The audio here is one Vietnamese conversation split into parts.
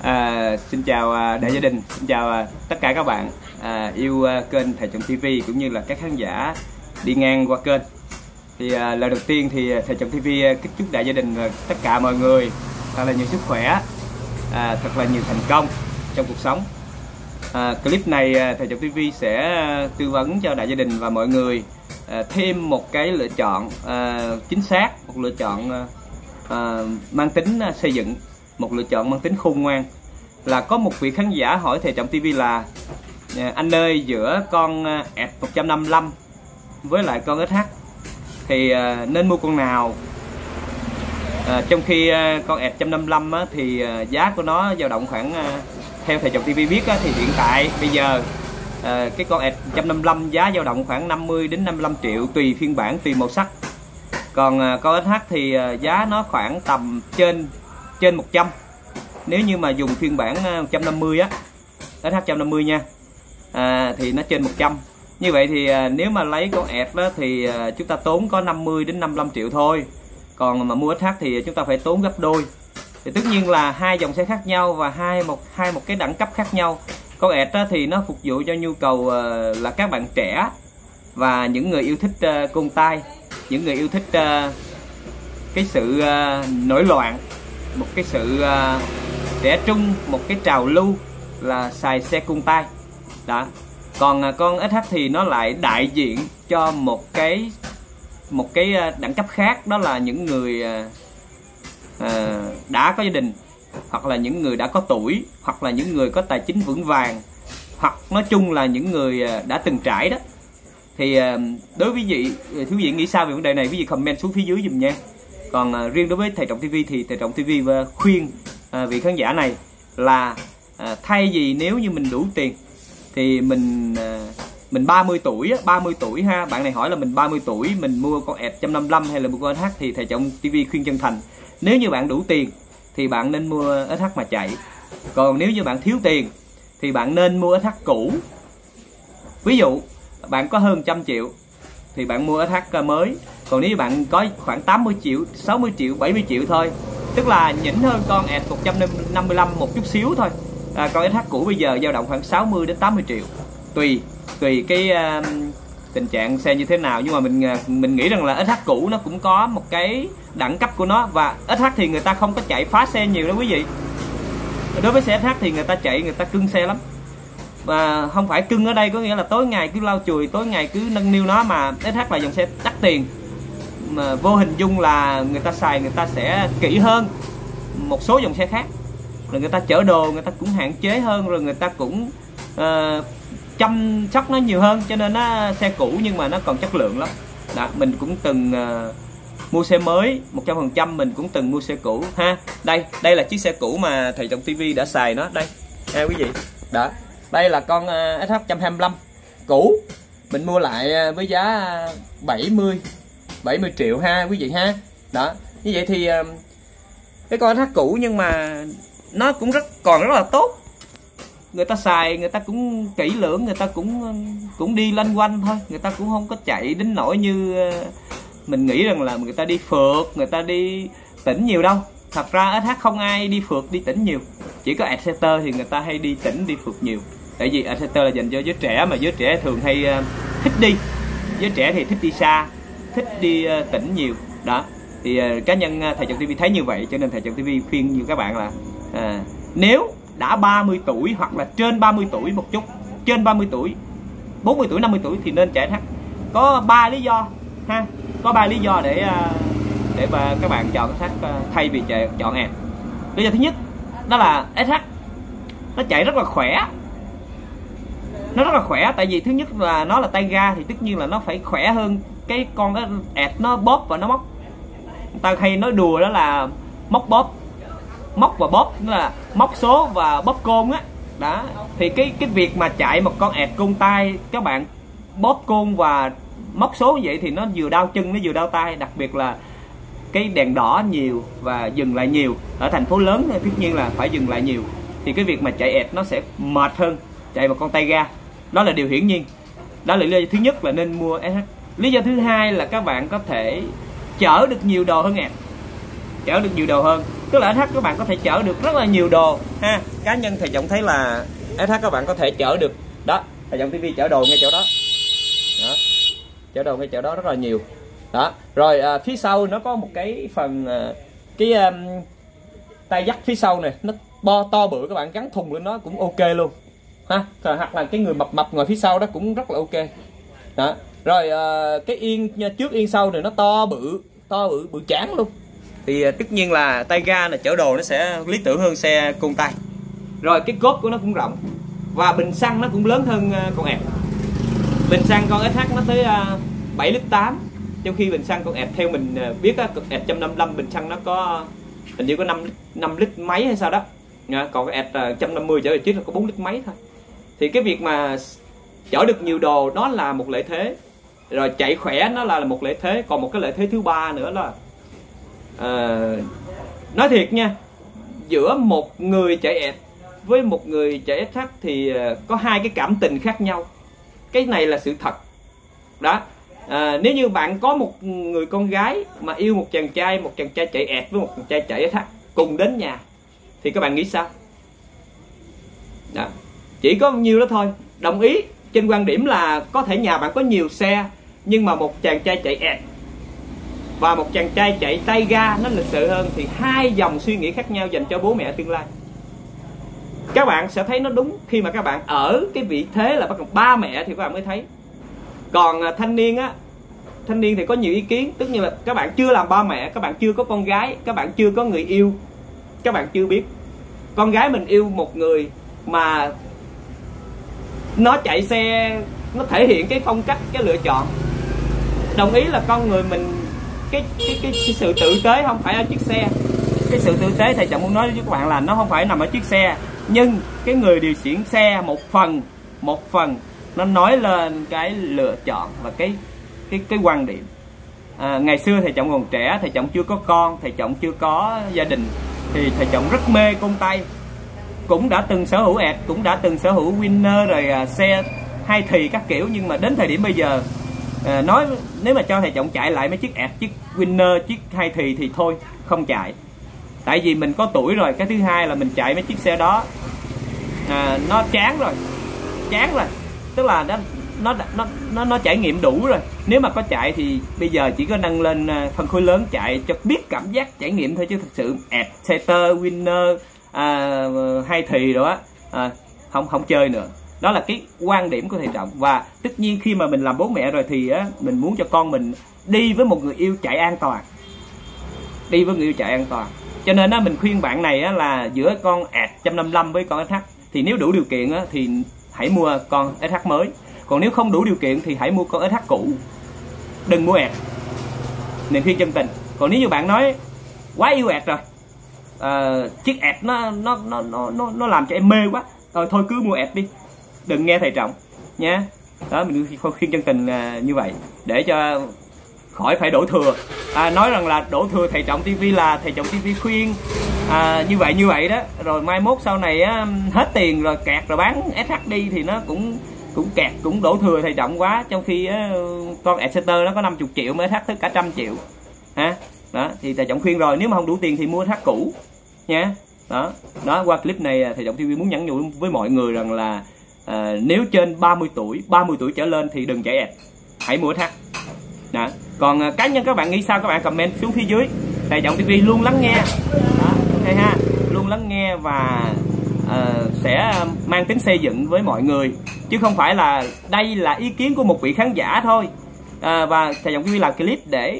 Xin chào đại gia đình, xin chào tất cả các bạn yêu kênh Thầy Chồng TV cũng như là các khán giả đi ngang qua kênh. Thì lời đầu tiên thì Thầy Chồng TV kính chúc đại gia đình và tất cả mọi người thật là nhiều sức khỏe, thật là nhiều thành công trong cuộc sống. Clip này Thầy Chồng TV sẽ tư vấn cho đại gia đình và mọi người thêm một cái lựa chọn chính xác, một lựa chọn mang tính xây dựng, một lựa chọn mang tính khôn ngoan. Là có một vị khán giả hỏi Thầy Chồng TV là anh ơi, giữa con ẹt 155 với lại con SH thì nên mua con nào? Trong khi con ẹt 155 thì giá của nó dao động khoảng, theo Thầy Chồng TV biết thì hiện tại bây giờ cái con ẹt 155 giá dao động khoảng 50 đến 55 triệu tùy phiên bản, tùy màu sắc. Còn con SH thì giá nó khoảng tầm trên 100. Nếu như mà dùng phiên bản 150 SH 150 nha, thì nó trên 100. Như vậy thì nếu mà lấy con ẹt thì chúng ta tốn có 50 đến 55 triệu thôi. Còn mà mua SH thì chúng ta phải tốn gấp đôi. Thì tất nhiên là hai dòng xe khác nhau và hai một cái đẳng cấp khác nhau. Con ẹt thì nó phục vụ cho nhu cầu là các bạn trẻ và những người yêu thích côn tay, những người yêu thích cái sự nổi loạn, một cái sự trẻ trung, một cái trào lưu là xài xe côn tay đó. Còn con SH thì nó lại đại diện cho một cái đẳng cấp khác, đó là những người đã có gia đình, hoặc là những người đã có tuổi, hoặc là những người có tài chính vững vàng, hoặc nói chung là những người đã từng trải đó. Thì đối với quý vị nghĩ sao về vấn đề này, quý vị comment xuống phía dưới dùm nha. Còn riêng đối với Thầy Chồng TV thì Thầy Chồng TV khuyên vị khán giả này là thay vì nếu như mình đủ tiền thì mình 30 tuổi ha, bạn này hỏi là mình 30 tuổi mình mua con ẹt 155 hay là mua con SH, thì Thầy Chồng TV khuyên chân thành, nếu như bạn đủ tiền thì bạn nên mua SH mà chạy. Còn nếu như bạn thiếu tiền thì bạn nên mua SH cũ. Ví dụ bạn có hơn 100 triệu thì bạn mua SH mới. Còn nếu như bạn có khoảng 80 triệu, 60 triệu, 70 triệu thôi, tức là nhỉnh hơn con ẹt 155 một chút xíu thôi, con SH cũ bây giờ dao động khoảng 60 đến 80 triệu tùy cái tình trạng xe như thế nào. Nhưng mà mình nghĩ rằng là SH cũ nó cũng có một cái đẳng cấp của nó. Và SH thì người ta không có chạy phá xe nhiều đó quý vị. Đối với xe SH thì người ta chạy, người ta cưng xe lắm. Và không phải cưng ở đây có nghĩa là tối ngày cứ lau chùi, tối ngày cứ nâng niu nó, mà SH là dòng xe đắt tiền, mà vô hình dung là người ta xài, người ta sẽ kỹ hơn một số dòng xe khác. Rồi người ta chở đồ người ta cũng hạn chế hơn, rồi người ta cũng chăm sóc nó nhiều hơn, cho nên nó xe cũ nhưng mà nó còn chất lượng lắm đó. Mình cũng từng mua xe mới 100%, mình cũng từng mua xe cũ ha. Đây là chiếc xe cũ mà Thầy Chồng TV đã xài nó đây ha quý vị đó. Đây là con SH 125 cũ, mình mua lại với giá 70 triệu ha quý vị ha đó. Như vậy thì cái con SH cũ nhưng mà nó cũng còn rất là tốt. Người ta xài, người ta cũng kỹ lưỡng, người ta cũng đi lanh quanh thôi, người ta cũng không có chạy đến nỗi như mình nghĩ rằng là người ta đi phượt, người ta đi tỉnh nhiều đâu. Thật ra SH không ai đi phượt, đi tỉnh nhiều, chỉ có Exciter thì người ta hay đi tỉnh, đi phượt nhiều. Tại vì Exciter là dành cho giới trẻ, mà giới trẻ thường hay thích đi, giới trẻ thì thích đi xa, thích đi tỉnh nhiều đó. Thì cá nhân Thầy Chồng TV thấy như vậy, cho nên Thầy Chồng TV khuyên như các bạn là nếu đã 30 tuổi hoặc là trên 30 tuổi một chút, trên 30 tuổi, 40 tuổi, 50 tuổi thì nên chạy SH. Có 3 lý do ha, có 3 lý do để mà các bạn chọn SH thay vì chọn ẹt. Lý do thứ nhất đó là SH nó chạy rất là khỏe. Nó rất là khỏe, tại vì thứ nhất là nó là tay ga thì tất nhiên là nó phải khỏe hơn cái con đó ẹt, nó bóp và nó móc. Người ta hay nói đùa đó là móc bóp, móc và bóp, tức là móc số và bóp côn á đó. Thì cái việc mà chạy một con ẹt côn tay, các bạn bóp côn và móc số như vậy thì nó vừa đau chân, nó vừa đau tay. Đặc biệt là cái đèn đỏ nhiều và dừng lại nhiều, ở thành phố lớn thì tất nhiên là phải dừng lại nhiều, thì cái việc mà chạy ẹt nó sẽ mệt hơn chạy một con tay ga. Đó là điều hiển nhiên. Đó là lý do thứ nhất là nên mua SH. Lý do thứ hai là các bạn có thể chở được nhiều đồ hơn ẹt, chở được nhiều đồ hơn. Tức là SH các bạn có thể chở được rất là nhiều đồ ha. Cá nhân thầy Trọng thấy là SH các bạn có thể chở được đó, thầy Trọng TV chở đồ ngay chỗ đó, đó, chở đồ ngay chỗ đó rất là nhiều đó. Rồi phía sau nó có một cái phần tay dắt phía sau này, nó to bự, các bạn gắn thùng lên nó cũng ok luôn ha. Rồi, hoặc là cái người mập mập ngồi phía sau đó cũng rất là ok đó. Rồi cái yên trước yên sau này nó to bự bự chán luôn. Thì tất nhiên là tay ga này chở đồ nó sẽ lý tưởng hơn xe côn tay. Rồi cái cốp của nó cũng rộng và bình xăng nó cũng lớn hơn con ẹt. Bình xăng con SH nó tới 7,8 lít, trong khi bình xăng con ẹt theo mình biết á, ẹt 155 bình xăng nó có hình như có 5 lít mấy hay sao đó. Còn cái ẹt 150 chở trước là có 4 lít mấy thôi. Thì cái việc mà chở được nhiều đồ đó là một lợi thế, rồi chạy khỏe nó là một lợi thế. Còn một cái lợi thế thứ ba nữa là nói thiệt nha, giữa một người chạy ẹt với một người chạy SH thì có hai cái cảm tình khác nhau. Cái này là sự thật đó. Nếu như bạn có một người con gái mà yêu một chàng trai chạy ẹt với một chàng trai chạy SH cùng đến nhà thì các bạn nghĩ sao đó. Chỉ có nhiêu đó thôi. Đồng ý trên quan điểm là có thể nhà bạn có nhiều xe, nhưng mà một chàng trai chạy ẹt và một chàng trai chạy tay ga nó lịch sự hơn, thì hai dòng suy nghĩ khác nhau dành cho bố mẹ tương lai. Các bạn sẽ thấy nó đúng khi mà các bạn ở cái vị thế là bắt đầu ba mẹ thì các bạn mới thấy. Còn thanh niên á, thanh niên thì có nhiều ý kiến, tức như là các bạn chưa làm ba mẹ, các bạn chưa có con gái, các bạn chưa có người yêu, các bạn chưa biết con gái mình yêu một người mà nó chạy xe, nó thể hiện cái phong cách, cái lựa chọn. Đồng ý là con người mình cái sự tử tế không phải ở chiếc xe. Cái sự tử tế thầy Trọng muốn nói với các bạn là nó không phải nằm ở chiếc xe, nhưng cái người điều khiển xe một phần nó nói lên cái lựa chọn và cái quan điểm. Ngày xưa thầy Trọng còn trẻ, thầy Trọng chưa có con, thầy Trọng chưa có gia đình, thì thầy Trọng rất mê côn tay, cũng đã từng sở hữu ẹt, cũng đã từng sở hữu Winner, rồi xe hai thì các kiểu. Nhưng mà đến thời điểm bây giờ nói nếu mà cho thầy Trọng chạy lại mấy chiếc ẹt, chiếc Winner, chiếc hai thì thôi, không chạy. Tại vì mình có tuổi rồi. Cái thứ hai là mình chạy mấy chiếc xe đó nó chán rồi, tức là nó trải nghiệm đủ rồi. Nếu mà có chạy thì bây giờ chỉ có nâng lên phân khối lớn chạy cho biết cảm giác trải nghiệm thôi, chứ thực sự ẹt, Setter, Winner, hai thì đó không chơi nữa. Đó là cái quan điểm của thầy Trọng. Và tất nhiên khi mà mình làm bố mẹ rồi thì mình muốn cho con mình đi với một người yêu chạy an toàn, cho nên mình khuyên bạn này là giữa con ẹt 155 với con SH thì nếu đủ điều kiện thì hãy mua con SH mới. Còn nếu không đủ điều kiện thì hãy mua con SH cũ, đừng mua ẹt. Nên khuyên chân tình. Còn nếu như bạn nói quá yêu ẹt rồi, chiếc ẹt nó làm cho em mê quá, thôi cứ mua ẹt đi, đừng nghe thầy Trọng nha. Đó, mình khuyên chân tình như vậy để cho khỏi phải đổ thừa. Nói rằng là đổ thừa thầy Trọng TV là thầy Trọng TV khuyên như vậy đó, rồi mai mốt sau này hết tiền rồi kẹt rồi bán SH đi thì nó cũng kẹt, cũng đổ thừa thầy Trọng quá. Trong khi con Exeter nó có 50 triệu mà SH tới cả 100 triệu ha. Đó thì thầy Trọng khuyên rồi, nếu mà không đủ tiền thì mua SH cũ nha. Đó qua clip này thầy Trọng TV muốn nhắn nhủ với mọi người rằng là nếu trên 30 tuổi trở lên thì đừng chạy ẹt, hãy mua SH. Đó. Còn cá nhân các bạn nghĩ sao, các bạn comment xuống phía dưới. Thầy Trọng TV luôn lắng nghe. Đó, okay ha, luôn lắng nghe và sẽ mang tính xây dựng với mọi người, chứ không phải là đây là ý kiến của một vị khán giả thôi. Và thầy Trọng TV làm clip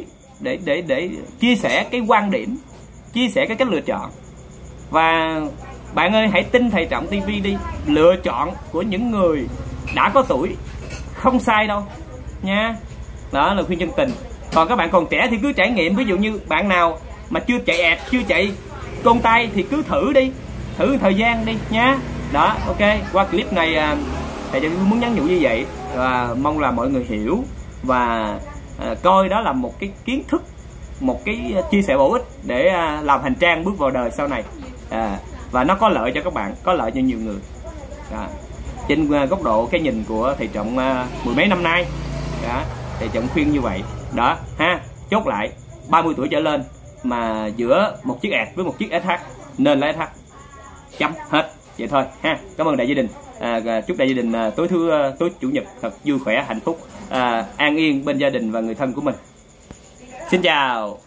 để chia sẻ cái quan điểm, chia sẻ cái cách lựa chọn. Và bạn ơi, hãy tin thầy Trọng TV đi, lựa chọn của những người đã có tuổi không sai đâu nha. Đó là khuyên chân tình. Còn các bạn còn trẻ thì cứ trải nghiệm. Ví dụ như bạn nào mà chưa chạy ẹt, chưa chạy côn tay thì cứ thử đi, thử thời gian đi nha. Đó, ok. Qua clip này thầy Trọng muốn nhắn nhủ như vậy, và mong là mọi người hiểu và coi đó là một cái kiến thức, một cái chia sẻ bổ ích để làm hành trang bước vào đời sau này. Và nó có lợi cho các bạn, có lợi cho nhiều người. Trên góc độ cái nhìn của thầy Trọng mười mấy năm nay, thầy Trọng khuyên như vậy. Đó ha, chốt lại 30 tuổi trở lên mà giữa một chiếc ẹt với một chiếc SH, nên là SH. Chấm hết vậy thôi ha. Cảm ơn đại gia đình. Chúc đại gia đình tối chủ nhật thật vui khỏe, hạnh phúc, an yên bên gia đình và người thân của mình. Xin chào.